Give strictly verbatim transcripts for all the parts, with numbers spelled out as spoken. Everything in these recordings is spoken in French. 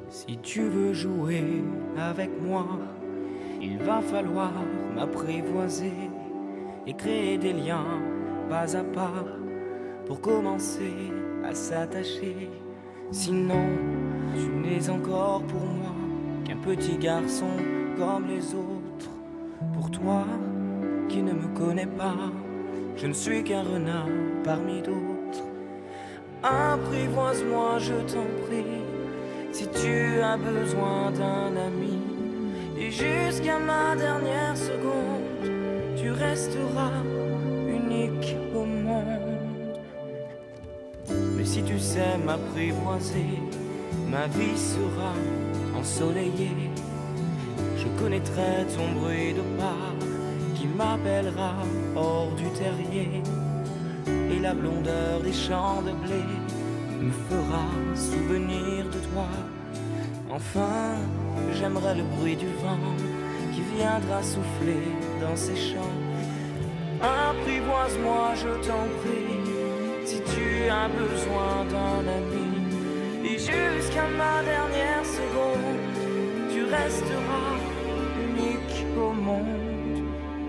Si tu veux jouer avec moi, il va falloir m'apprivoiser et créer des liens pas à pas pour commencer à s'attacher. Sinon, tu n'es encore pour moi qu'un petit garçon comme les autres. Pour toi, qui ne me connais pas, je ne suis qu'un renard parmi d'autres. Apprivoise-moi, je t'en prie, si tu as besoin d'un ami. Et jusqu'à ma dernière seconde, tu resteras unique au monde. Mais si tu sais m'apprivoiser, ma vie sera ensoleillée. Je connaîtrai ton bruit de pas qui m'appellera hors du terrier. Et la blondeur des champs de blé me fera souvenir de toi. Enfin, j'aimerais le bruit du vent qui viendra souffler dans ces champs. Apprivoise-moi, je t'en prie, si tu as besoin d'un ami. Et jusqu'à ma dernière seconde, tu resteras unique au monde.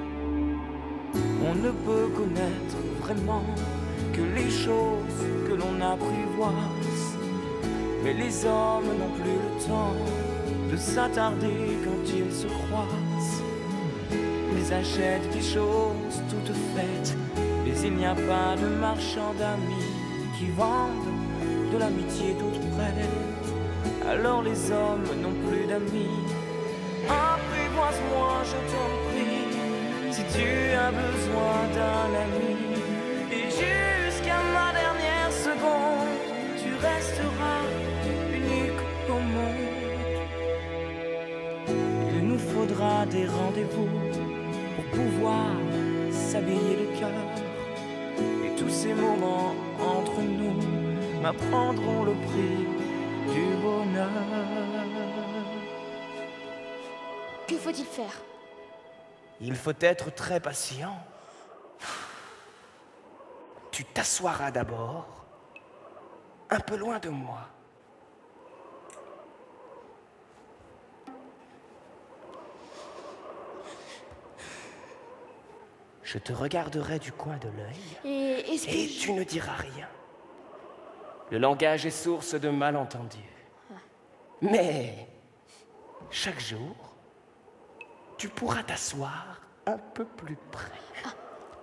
On ne peut connaître vraiment que les choses que l'on apprivoise. Mais les hommes n'ont plus le temps de s'attarder quand ils se croisent. Ils achètent des choses toutes faites, mais il n'y a pas de marchand d'amis qui vendent de l'amitié toute prête. Alors les hommes n'ont plus d'amis. Apprivoise-moi, je t'en prie, si tu as besoin d'un ami. Et jusqu'à ma dernière seconde, tu resteras unique au monde. Il nous faudra des rendez-vous pour pouvoir s'habiller le cœur. Et tous ces moments entre nous m'apprendront le prix du bonheur. Que faut-il faire? Il faut être très patient. Tu t'assoiras d'abord, un peu loin de moi. Je te regarderai du coin de l'œil. Et est-ce que Et je... tu ne diras rien. Le langage est source de malentendus. Mais chaque jour, tu pourras t'asseoir un peu plus près. Ah.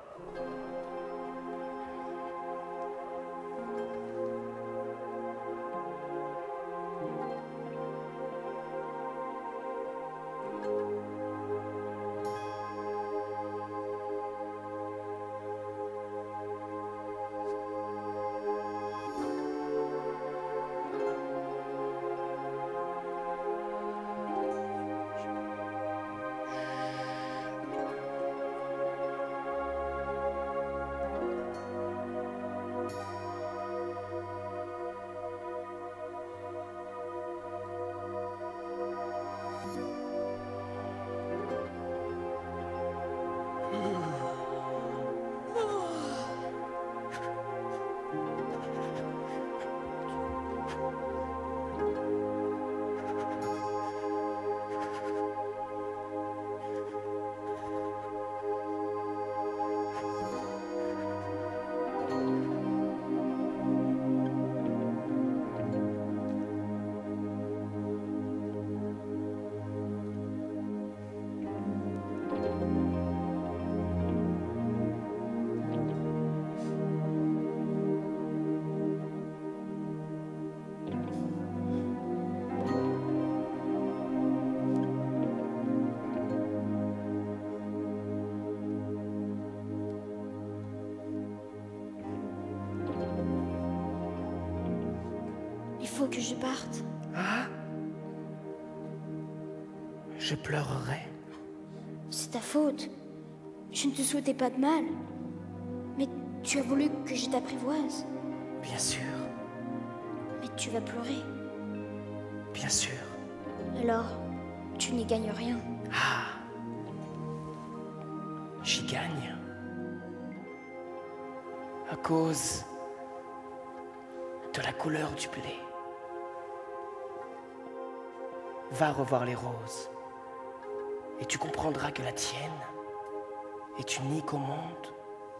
Il faut que je parte. Ah? Je pleurerai. C'est ta faute. Je ne te souhaitais pas de mal. Mais tu as voulu que je t'apprivoise. Bien sûr, Mais tu vas pleurer. bien sûr. Alors, tu n'y gagnes rien. Ah, j'y gagne. À cause de la couleur du blé. va revoir les roses. Et tu comprendras que la tienne est unique au monde.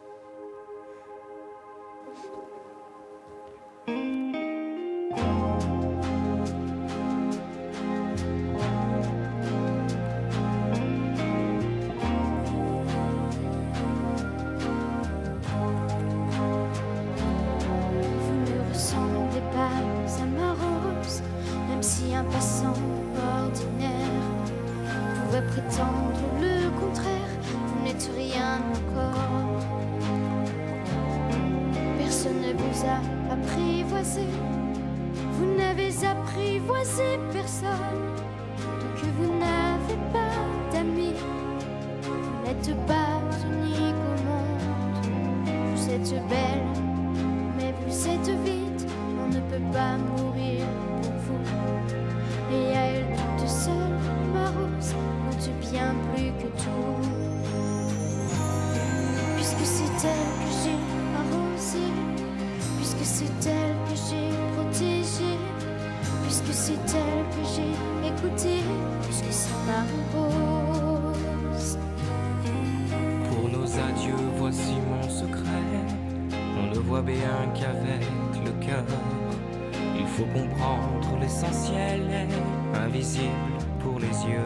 Un passant ordinaire pouvait prétendre le contraire, vous n'êtes rien encore. Personne ne vous a apprivoisé, vous n'avez apprivoisé personne. Donc vous n'avez pas d'amis, vous n'êtes pas unique au monde. Vous êtes belle, mais vous êtes vide, on ne peut pas mourir pour vous. Et à elle toute seule, ma rose compte bien plus que tout. Puisque c'est elle que j'ai arrosée, puisque c'est elle que j'ai protégée, puisque c'est elle que j'ai écoutée, puisque c'est ma rose. Pour nos adieux, voici mon secret. On ne voit bien qu'avec le cœur. Il faut comprendre l'essentiel est invisible pour les yeux.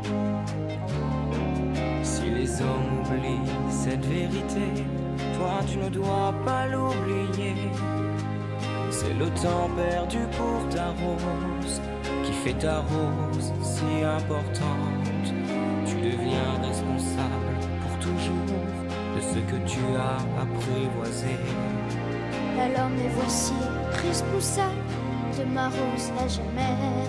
Si les hommes oublient cette vérité, toi tu ne dois pas l'oublier. C'est le temps perdu pour ta rose qui fait ta rose si importante. Tu deviens responsable pour toujours de ce que tu as apprivoisé. Alors me voici responsable de ma rose à jamais.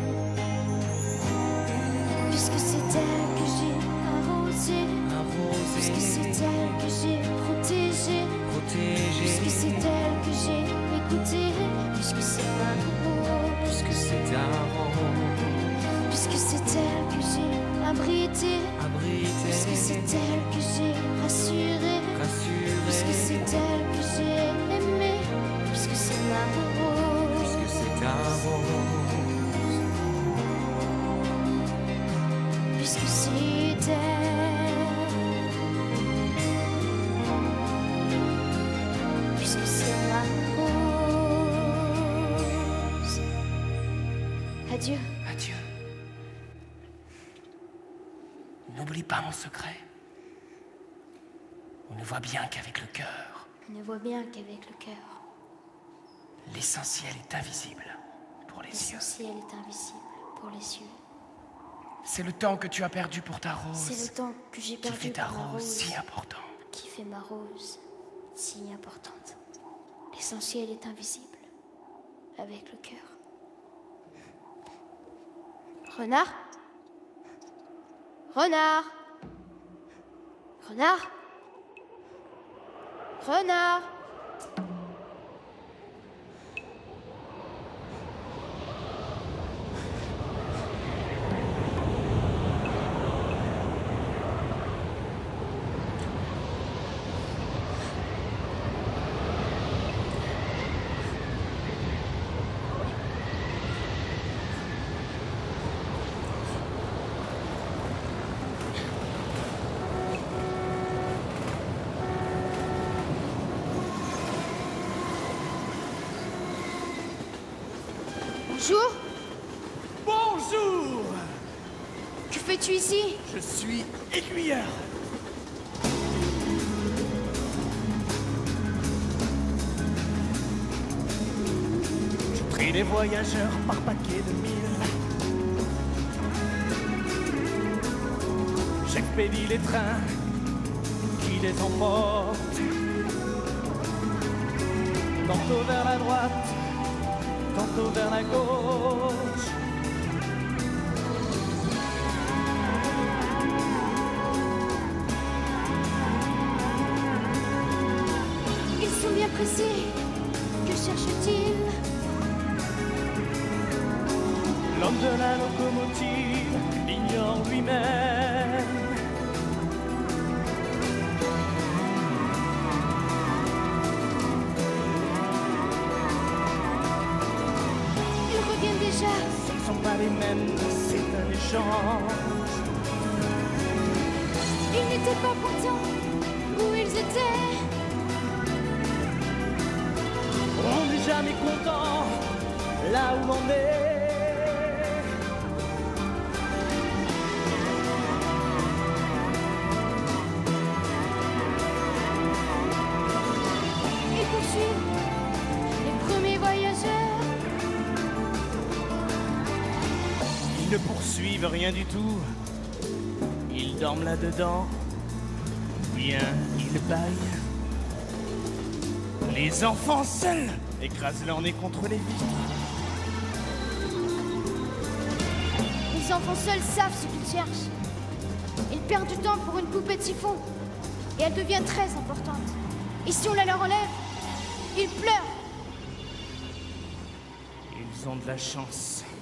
Puisque c'est elle que j'ai arrosée, puisque c'est elle que j'ai protégée, puisque c'est elle que j'ai écoutée, puisque c'est ma rose, puisque c'est ta rose, puisque c'est elle que j'ai abritée, puisque c'est elle que j'ai rassurée, puisque c'est elle que j'ai aimée, puisque c'est ma rose, puisque c'est ta rose, puisque c'est elle, puisque c'est ma rose. Adieu. Adieu. N'oublie pas mon secret. On ne voit bien qu'avec le cœur. On ne voit bien qu'avec le cœur. L'essentiel est invisible pour les yeux. L'essentiel est invisible pour les yeux. C'est le temps que tu as perdu pour ta rose. C'est le temps que j'ai perdu qui fait ta pour ma rose rose si importante. Qui fait ma rose si importante. L'essentiel est invisible avec le cœur. Renard? Renard? Renard? Renard? Bonjour. Bonjour. Que fais-tu ici? Je suis aiguilleur. Je trie les voyageurs par paquet de mille. J'expédie les trains qui les emportent. Tantôt vers la droite, tantôt vers la gauche. Ils sont bien pressés. Que cherchent-ils? L'homme de la locomotive l'ignore lui-même. Ils reviennent déjà. sont pas les mêmes, c'est un échange. Ils n'étaient pas contents où ils étaient. On n'est jamais content là où l'on est. Ils poursuivent les premiers voyageurs. Ils ne poursuivent rien du tout. Ils dorment là-dedans. Bien, ils baillent. Les enfants seuls écrasent leur nez contre les vitres. Les enfants seuls savent ce qu'ils cherchent. Ils perdent du temps pour une poupée de chiffon. Et elle devient très importante. Et si on la leur enlève, ils pleurent. Ils ont de la chance.